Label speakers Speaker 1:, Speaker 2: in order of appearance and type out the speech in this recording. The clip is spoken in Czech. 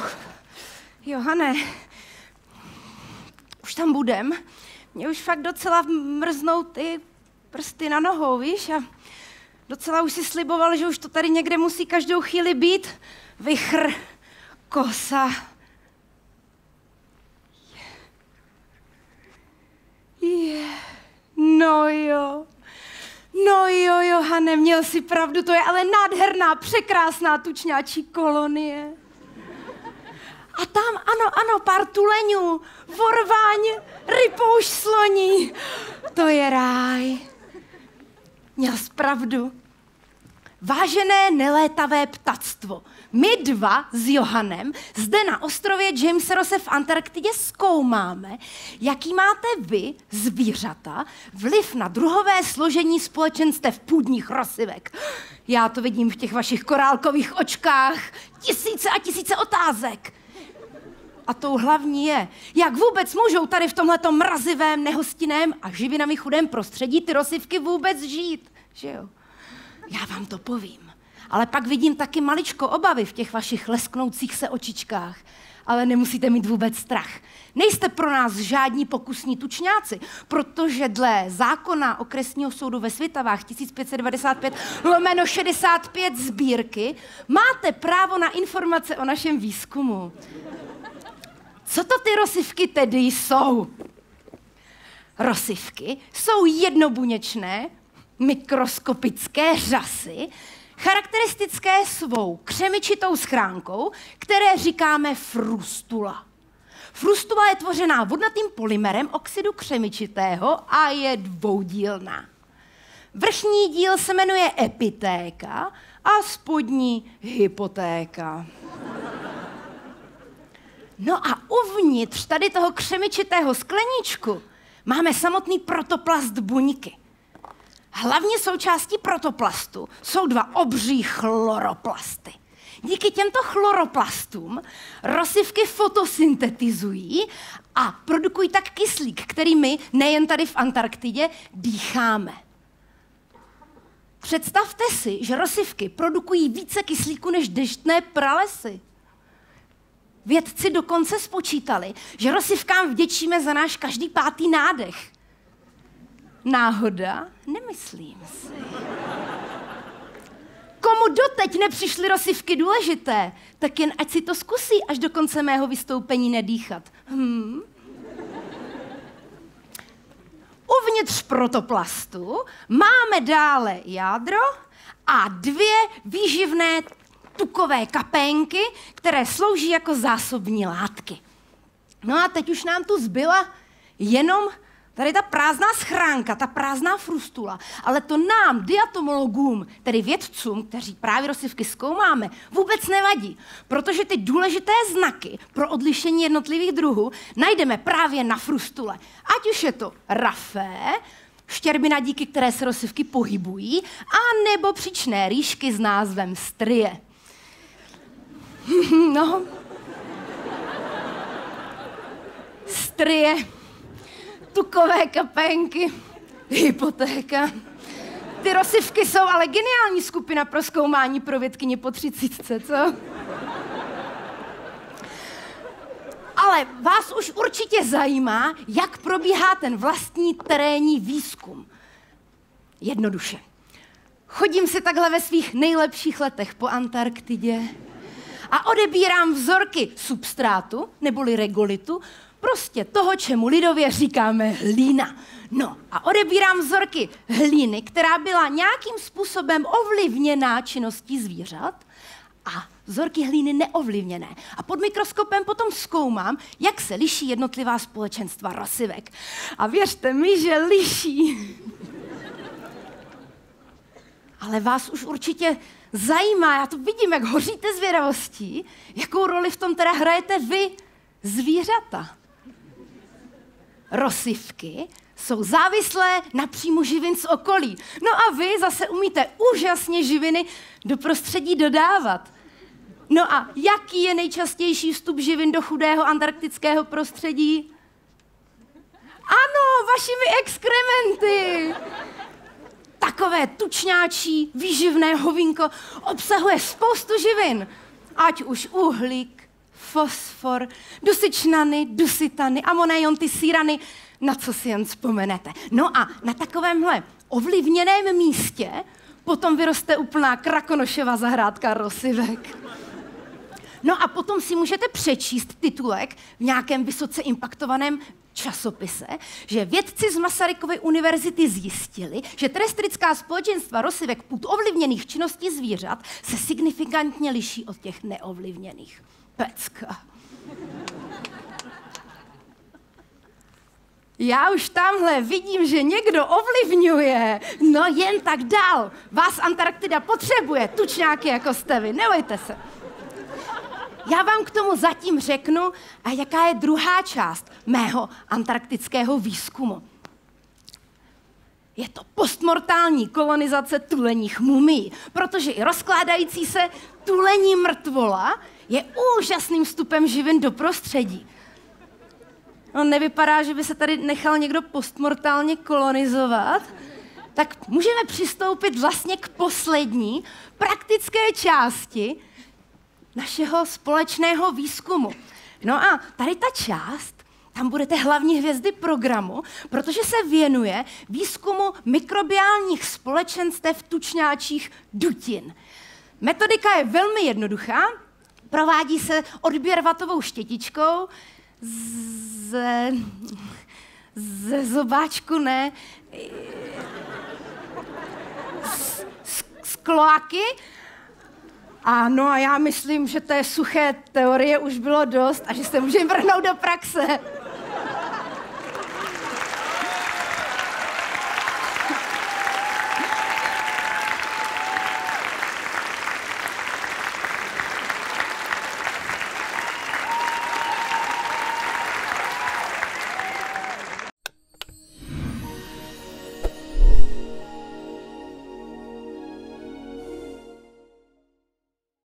Speaker 1: Johane, už tam budem. Mě už fakt docela mrznou ty prsty na nohou, víš? A docela už si sliboval, že už to tady někde musí každou chvíli být. Vichr, kosa. No jo, Johane, měl si pravdu, to je ale nádherná, překrásná tučňáčí kolonie. A tam, ano, pár tuleňů, vorváň, rypouš sloní. To je ráj. Měl jsi pravdu. Vážené nelétavé ptactvo, my dva s Johanem zde na ostrově James Rosse v Antarktidě zkoumáme, jaký máte vy, zvířata, vliv na druhové složení společenstev půdních rosivek. Já to vidím v těch vašich korálkových očkách. Tisíce a tisíce otázek. A tou hlavní je, jak vůbec můžou tady v tomhletom mrazivém, nehostinném a živinami chudém prostředí ty rosivky vůbec žít, že jo? Já vám to povím, ale pak vidím taky maličko obavy v těch vašich lesknoucích se očičkách. Ale nemusíte mít vůbec strach. Nejste pro nás žádní pokusní tučňáci, protože dle zákona okresního soudu ve Svitavách 1595/65 sbírky máte právo na informace o našem výzkumu. Co to ty rosivky tedy jsou? Rosivky jsou jednobuněčné, mikroskopické řasy, charakteristické svou křemičitou schránkou, které říkáme frustula. Frustula je tvořená vodnatým polymerem oxidu křemičitého a je dvoudílná. Vrchní díl se jmenuje epitéka a spodní hypotéka. No a uvnitř tady toho křemičitého skleníčku máme samotný protoplast buňky. Hlavně součástí protoplastu jsou dva obří chloroplasty. Díky těmto chloroplastům rosivky fotosyntetizují a produkují tak kyslík, který my nejen tady v Antarktidě dýcháme. Představte si, že rosivky produkují více kyslíku než deštné pralesy. Vědci dokonce spočítali, že rosivkám vděčíme za náš každý 5. nádech. Náhoda? Nemyslím si. Komu doteď nepřišly rosivky důležité, tak jen ať si to zkusí až do konce mého vystoupení nedýchat. Uvnitř protoplastu máme dále jádro a 2 výživné tukové kapénky, které slouží jako zásobní látky. No a teď už nám tu zbyla jenom tady ta prázdná schránka, ta prázdná frustula. Ale to nám, diatomologům, tedy vědcům, kteří právě rosivky zkoumáme, vůbec nevadí, protože ty důležité znaky pro odlišení jednotlivých druhů najdeme právě na frustule. Ať už je to rafé, štěrbina, díky které se rosivky pohybují, a nebo příčné rýšky s názvem strie. No. Strie, tukové kapénky, hypotéka. Ty rosivky jsou ale geniální skupina pro zkoumání pro vědkyni po 30, co? Ale vás už určitě zajímá, jak probíhá ten vlastní terénní výzkum. Jednoduše. Chodím si takhle ve svých nejlepších letech po Antarktidě a odebírám vzorky substrátu, neboli regolitu, prostě toho, čemu lidově říkáme hlína. No a odebírám vzorky hlíny, která byla nějakým způsobem ovlivněná činností zvířat, a vzorky hlíny neovlivněné. A pod mikroskopem potom zkoumám, jak se liší jednotlivá společenstva rosivek. A věřte mi, že liší. Ale vás už určitě zajímá, já to vidím, jak hoříte zvědavostí, jakou roli v tom teda hrajete vy, zvířata. Rosivky jsou závislé na příjmu živin z okolí. No a vy zase umíte úžasně živiny do prostředí dodávat. No a jaký je nejčastější vstup živin do chudého antarktického prostředí? Ano, vašimi exkrementy. Takové tučňáčí, výživné hovínko obsahuje spoustu živin. Ať už uhlík, fosfor, dusičnany, dusitany, amonejony, sírany, na co si jen vzpomenete. No a na takovémhle ovlivněném místě potom vyroste úplná Krakonošova zahrádka rosivek. No a potom si můžete přečíst titulek v nějakém vysoce impaktovaném časopise, že vědci z Masarykovy univerzity zjistili, že terestrická společenstva rosivek půd ovlivněných činností zvířat se signifikantně liší od těch neovlivněných. Pecka. Já už tamhle vidím, že někdo ovlivňuje. No jen tak dál. Vás Antarktida potřebuje, tučňáky jako jste vy, nebojte se. Já vám k tomu zatím řeknu, a jaká je druhá část mého antarktického výzkumu. Je to postmortální kolonizace tuleních mumií, protože i rozkládající se tulení mrtvola je úžasným vstupem živin do prostředí. No, nevypadá, že by se tady nechal někdo postmortálně kolonizovat, tak můžeme přistoupit vlastně k poslední praktické části našeho společného výzkumu. No a tady ta část, tam budete hlavní hvězdy programu, protože se věnuje výzkumu mikrobiálních společenstev tučňáčích dutin. Metodika je velmi jednoduchá, provádí se odběr vatovou štětičkou ze zobáčku, ne, z kloaky. A já myslím, že té suché teorie už bylo dost a že se můžeme vrhnout do praxe.